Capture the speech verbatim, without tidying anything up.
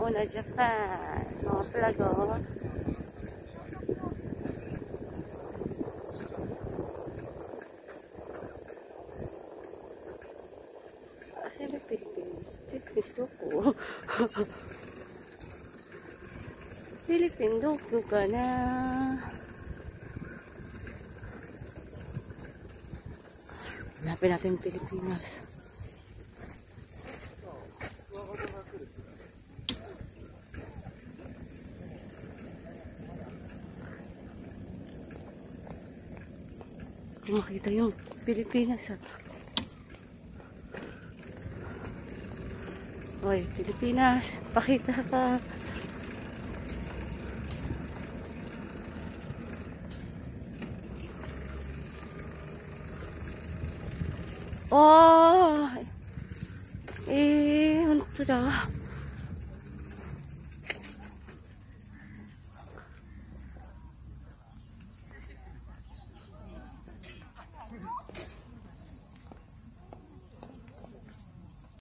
una Japan. Mga flag, oh. Kasi may Philippines. Philippines doko. Philippine doko ka na. Hanapin natin Pilipinas. Kung makita yung Pilipinas, ha. Oy, Pilipinas, pakita ka. Oh, eh, ano to da?